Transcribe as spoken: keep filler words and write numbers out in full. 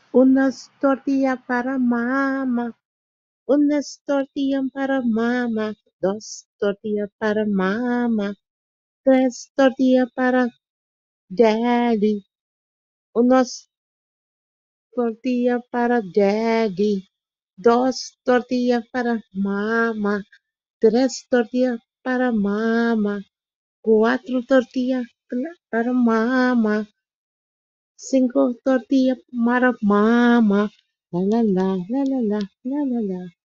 Unas tortillas para mamá, unas tortillas para mamá, dos tortillas para mamá, tres tortillas para daddy, unas tortillas para daddy, dos tortillas para mamá, tres tortillas para mamá, cuatro tortillas para mamá, cinco tortillas para mamá. La la la la la la la la la.